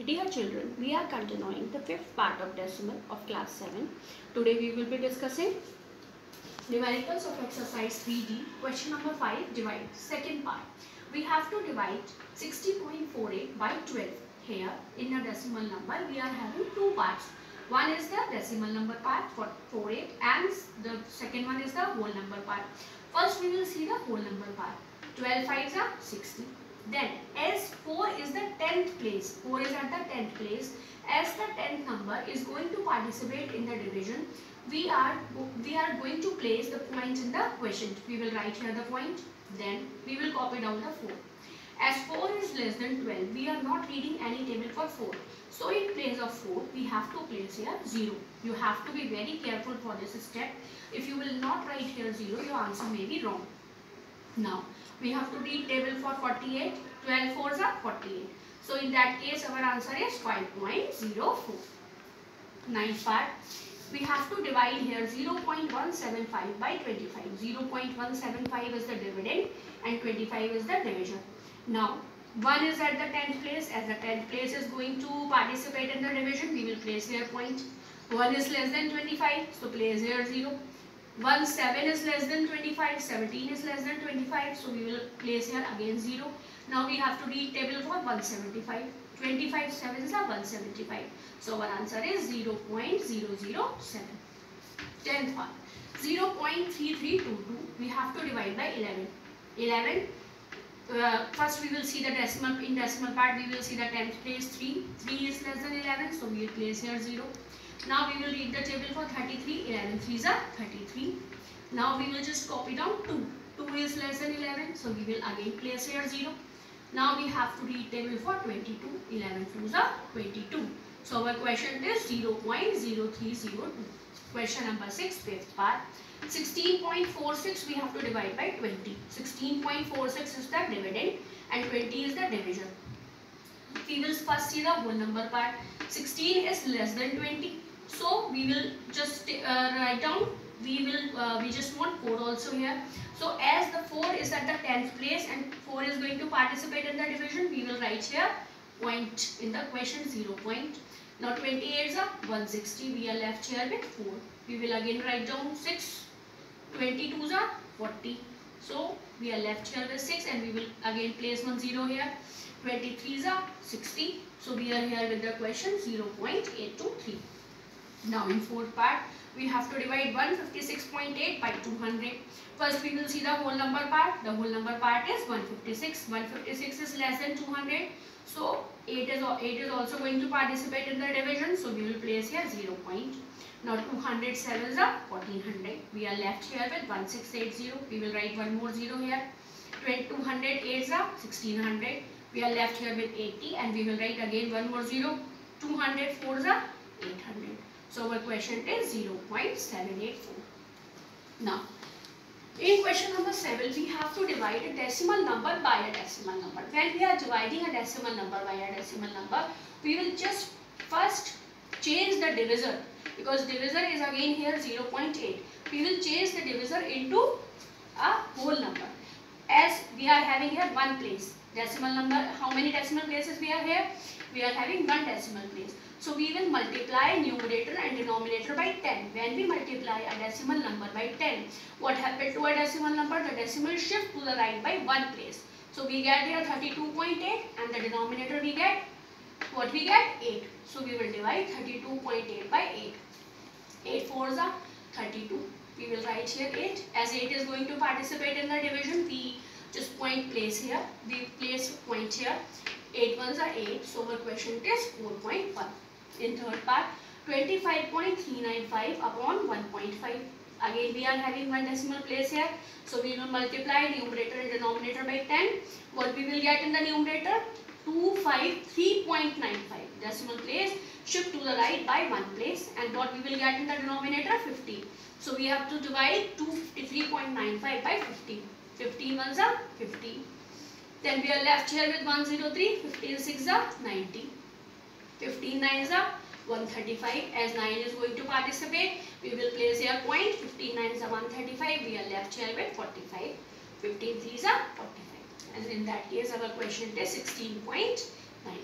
Dear children, we are continuing the fifth part of decimal of class 7. Today we will be discussing numericals of exercise 3D, question number 5, divide. Second part. We have to divide 60.48 by 12. Here in a decimal number we are having two parts. One is the decimal number part for 48 and the second one is the whole number part. First we will see the whole number part. 12 5s are 60. Then as 4 is the 10th place, 4 is at the 10th place, as the 10th number is going to participate in the division, we are going to place the point in the quotient. We will write here the point, then we will copy down the 4. As 4 is less than 12, we are not reading any table for 4. So in place of 4, we have to place here 0. You have to be very careful for this step. If you will not write here 0, your answer may be wrong. Now, we have to read table for 48. 12 4s are 48. So, in that case, our answer is 5.04. Ninth part, we have to divide here 0.175 by 25. 0.175 is the dividend and 25 is the division. Now, 1 is at the 10th place. As the 10th place is going to participate in the division, we will place here point. 1 is less than 25, so place here 0. 7 is less than 25, 17 is less than 25, so we will place here again 0. Now we have to read table for 175. 25 7s are 175. So our answer is 0.007. 10th one. 0.3322 we have to divide by 11. 11. First we will see the decimal. In decimal part we will see the 10th place 3. 3 is less than 11, so we will place here 0. Now we will read the table for 33. 11 3s are 33. Now we will just copy down 2. 2 is less than 11, so we will again place here 0. Now we have to read table for 22. 11 2s are 22. So our question is 0.0302. Question number 6, fifth part. 16.46 we have to divide by 20. 16.46 is the dividend and 20 is the division. We will first see the whole number part. 16 is less than 20. So we will just write down, we just want 4 also here. So as the 4 is at the 10th place and 4 is going to participate in the division, we will write here point in the question 0 point. Now 28 is 160, we are left here with 4. We will again write down 6. 22s are 40. So we are left here with 6 and we will again place 1 0 here. 23s are 60. So we are here with the question 0.823. Now in fourth part, we have to divide 156.8 by 200. First we will see the whole number part. The whole number part is 156. 156 is less than 200. So 8 is also going to participate in the division. So we will place here 0 point. Now 207 is 1400. We are left here with 1680. We will write one more 0 here. 208 is 1600. We are left here with 80 and we will write again one more 0. 204 is 800. So our question is 0.784. Now, in question number 7, we have to divide a decimal number by a decimal number. When we are dividing a decimal number by a decimal number, we will just first change the divisor, because divisor is again here 0.8. We will change the divisor into a whole number. As we are having here one place. Decimal number, how many decimal places we are here? We are having one decimal place. So we will multiply numerator and denominator by 10. When we multiply a decimal number by 10, what happened to a decimal number? The decimal shift to the right by one place. So we get here 32.8 and the denominator we get, what we get? 8. So we will divide 32.8 by 8. 8 4s are 32. We will write here 8. As 8 is going to participate in the division, we just point place here. We place point here. 8 1s are 8. So our question is 4.1. In third part, 25.395 upon 1.5. Again we are having one decimal place here. So we will multiply numerator and denominator by 10. What we will get in the numerator? 253.95. Decimal place shift to the right by one place. And what we will get in the denominator? 50. So we have to divide 253.95 by 50. 15 ones are 50. Then we are left here with 103. 15 6 are 90. 15 9s are 135. As 9 is going to participate, we will place here point. 15 9s are 135. We are left here with 45. 15 3s are 45. And in that case, our quotient is 16.93.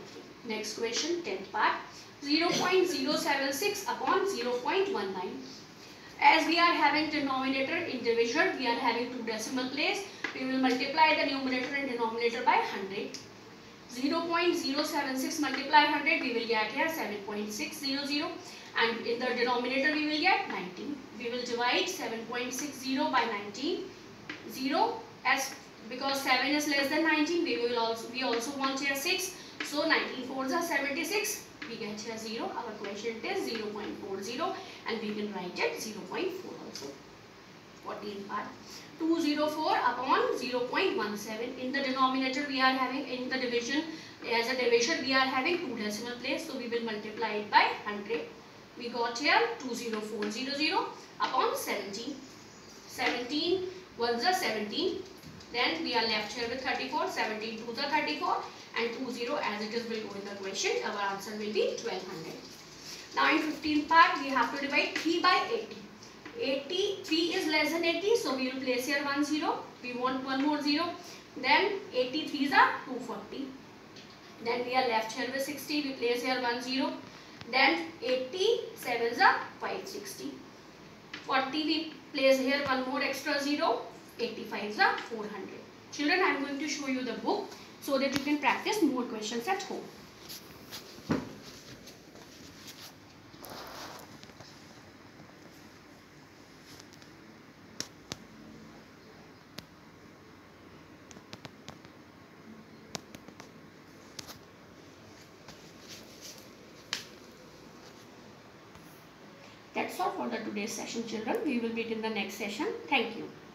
Next question, 10th part. 0.076 upon 0.19. As we are having denominator in division, we are having two decimal place. We will multiply the numerator and denominator by 100. 0.076 multiply 100, we will get here 7.600, and in the denominator we will get 19. We will divide 7.60 by 19. 0, as because 7 is less than 19, we also want here 6. So 19 fours are 76. We get here 0. Our quotient is 0.40, and we can write it 0.4 also. 14th part. 204 upon 0.17. In the denominator we are having, in the division, as a division we are having two decimal place, so we will multiply it by 100. We got here 20400 upon 17. 17 ones are 17. Then we are left here with 34. 17 twos are 34, and 20 as it is will go in the question. Our answer will be 1200. Now in 15th part we have to divide 3 by 80. 83 is less than 80, so we will place here 1 0. We want one more 0. Then 83s are 240. Then we are left here with 60. We place here 1 0. Then 87s are 560. 40 we place here one more extra 0. 85s are 400. Children, I am going to show you the book so that you can practice more questions at home. That's all for the today's session, children. We will meet in the next session. Thank you.